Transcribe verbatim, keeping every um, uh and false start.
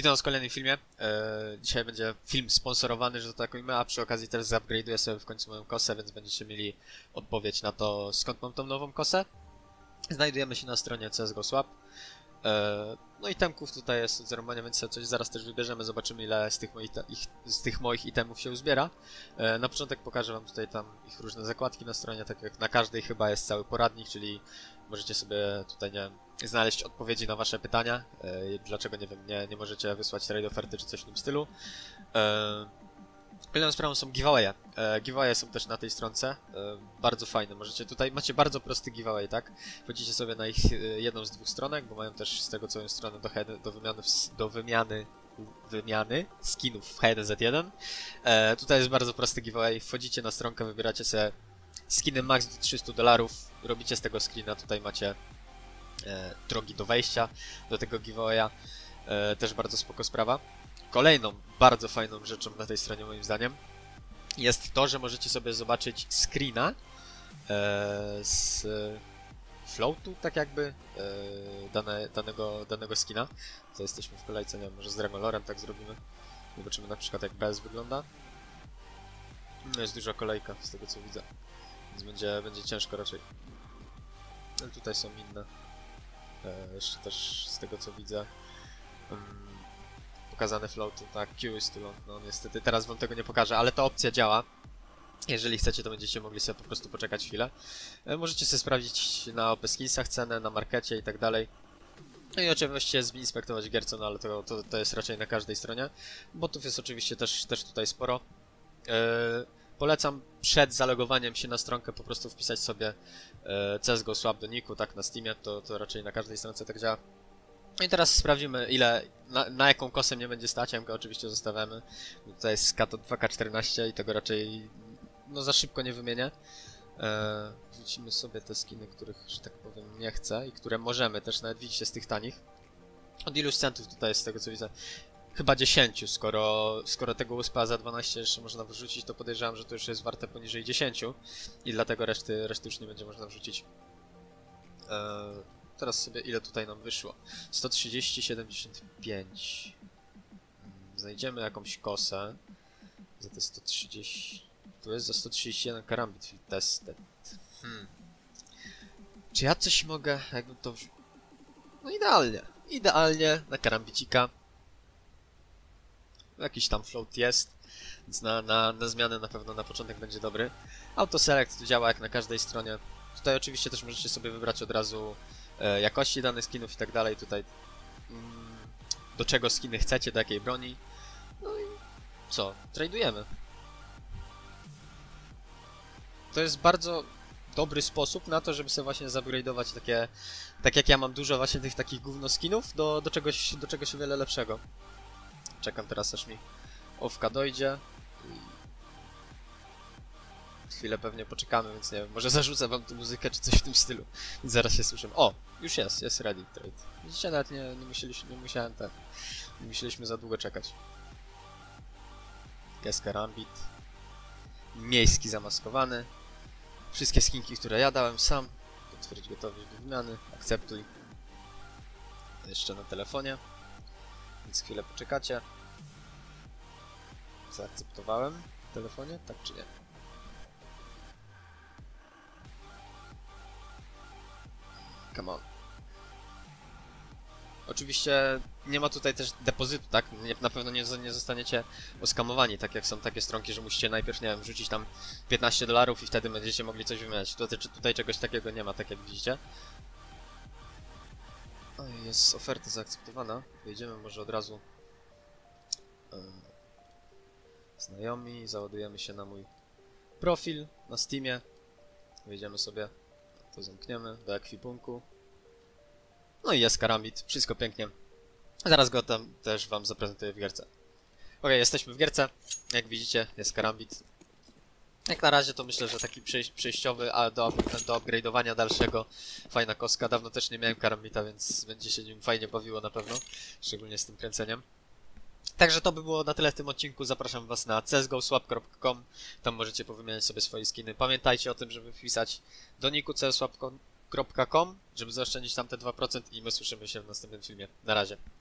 Witam was w kolejnym filmie. Eee, dzisiaj będzie film sponsorowany, że to tak ujmę, a przy okazji też zupgrade'uję sobie w końcu moją kosę, więc będziecie mieli odpowiedź na to, skąd mam tą nową kosę. Znajdujemy się na stronie C S G O Swap. Eee, no i itemków tutaj jest od zerowania, więc sobie coś zaraz też wybierzemy, zobaczymy ile z tych moich, ich, z tych moich itemów się uzbiera. Eee, na początek pokażę wam tutaj tam ich różne zakładki na stronie, tak jak na każdej chyba jest cały poradnik, czyli możecie sobie tutaj, nie wiem, znaleźć odpowiedzi na wasze pytania, e, dlaczego, nie wiem, nie, nie możecie wysłać trade oferty czy coś w tym stylu. E, Kolejną sprawą są giveawaye. E, giveawaye są też na tej stronce, e, bardzo fajne. Możecie tutaj, macie bardzo prosty giveaway, tak? Wchodzicie sobie na ich e, jedną z dwóch stronek, bo mają też z tego co stronę do, head, do wymiany, w, do wymiany wymiany skinów w H jeden Z jeden. E, tutaj jest bardzo prosty giveaway. Wchodzicie na stronkę, wybieracie sobie skiny max do trzystu dolarów, robicie z tego screena, tutaj macie e, drogi do wejścia do tego giveawaya, e, też bardzo spoko sprawa. Kolejną bardzo fajną rzeczą na tej stronie moim zdaniem jest to, że możecie sobie zobaczyć screena e, z floatu, tak jakby, e, dane, danego, danego skina. To jesteśmy w kolejce, nie wiem, może z Dragolorem tak zrobimy. Zobaczymy na przykład jak B S wygląda. No jest duża kolejka z tego co widzę. Więc będzie, będzie ciężko raczej. No tutaj są inne. E, jeszcze też z tego co widzę. Um, pokazane floaty, tak, Q is too long. No niestety teraz wam tego nie pokażę, ale ta opcja działa. Jeżeli chcecie, to będziecie mogli sobie po prostu poczekać chwilę. E, możecie sobie sprawdzić na OpenSkinsach cenę, na markecie i tak dalej. No i oczywiście zinspektować gierce, no ale to, to, to jest raczej na każdej stronie. Botów jest oczywiście też, też tutaj sporo. E, Polecam przed zalogowaniem się na stronkę po prostu wpisać sobie e, C S G O Swap do niku, tak, na Steamie, to, to raczej na każdej stronce tak działa. No i teraz sprawdzimy ile, na, na jaką kosę mnie będzie stać, M K oczywiście zostawiamy. Tutaj jest Kato dwa K czternaście i tego raczej no za szybko nie wymienię. E, wrzucimy sobie te skiny, których, że tak powiem, nie chcę i które możemy też, nawet widzicie, z tych tanich. Od iluś centów tutaj jest z tego co widzę? Chyba dziesięć, skoro, skoro tego U S P A za dwanaście jeszcze można wrzucić, to podejrzewam, że to już jest warte poniżej dziesięć i dlatego reszty, reszty już nie będzie można wrzucić. Eee, teraz sobie ile tutaj nam wyszło? sto trzydzieści, siedemdziesiąt pięć. Znajdziemy jakąś kosę za te sto trzydzieści. Tu jest za sto trzydzieści jeden karambit field tested. Hmm. Czy ja coś mogę, jakbym to wrzucił? No idealnie, idealnie na karambicika. Jakiś tam float jest, więc na, na, na zmianę na pewno na początek będzie dobry. Autoselect działa jak na każdej stronie. Tutaj oczywiście też możecie sobie wybrać od razu e, jakości danych skinów i tak dalej. Tutaj mm, do czego skiny chcecie, do jakiej broni. No i co? Tradujemy. To jest bardzo dobry sposób na to, żeby sobie właśnie zupgrade'ować takie, tak jak ja mam dużo właśnie tych takich gówno skinów, do, do, czegoś, do czegoś o wiele lepszego. Czekam teraz aż mi owka dojdzie i chwilę pewnie poczekamy, więc nie wiem, może zarzucę wam tu muzykę czy coś w tym stylu. Więc zaraz się słyszymy. O! Już jest, jest ready trade. Widzicie, nawet nie, nie musieliśmy, nie musiałem tak. Nie musieliśmy za długo czekać. Jest karambit. Miejski zamaskowany. Wszystkie skinki, które ja dałem sam. Potwierdź gotowość do wymiany. Akceptuj. Jeszcze na telefonie. Więc chwilę poczekacie. Zaakceptowałem w telefonie, tak czy nie? Come on. Oczywiście nie ma tutaj też depozytu, tak? Nie, na pewno nie, nie zostaniecie oskamowani, tak jak są takie stronki, że musicie najpierw, nie wiem, rzucić tam piętnaście dolarów i wtedy będziecie mogli coś wymieniać. Tutaj, tutaj czegoś takiego nie ma, tak jak widzicie. O, jest oferta zaakceptowana. Wejdziemy może od razu. Znajomi, załadujemy się na mój profil na Steamie. Wejdziemy sobie, to zamkniemy do ekwipunku. No i jest karambit, wszystko pięknie. Zaraz go tam też wam zaprezentuję w gierce. Ok, jesteśmy w gierce. Jak widzicie, jest karambit. Jak na razie to myślę, że taki przejściowy, a do, do upgrade'owania dalszego fajna koska. Dawno też nie miałem karambita, więc będzie się nim fajnie bawiło na pewno. Szczególnie z tym kręceniem. Także to by było na tyle w tym odcinku. Zapraszam was na c s g o swap kropka com. Tam możecie powymieniać sobie swoje skiny. Pamiętajcie o tym, żeby wpisać do niku c s swap kropka com, żeby zaoszczędzić tam te dwa procent i my słyszymy się w następnym filmie. Na razie.